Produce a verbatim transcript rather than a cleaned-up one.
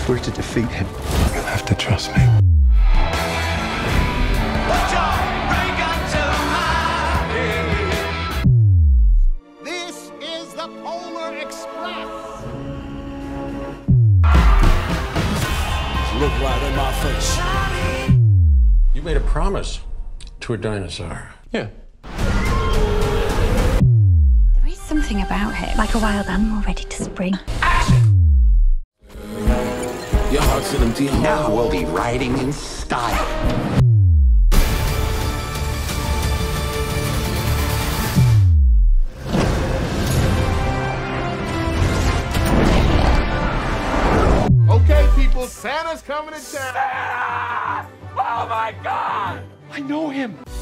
If we're to defeat him, you'll have to trust me. This is the Polar Express. Look right in my face. You made a promise to a dinosaur. Yeah. There is something about him, like a wild animal ready to spring. Your heart's in empty. now we'll be riding in style. Okay, people, Santa's coming to town. Oh my God! I know him.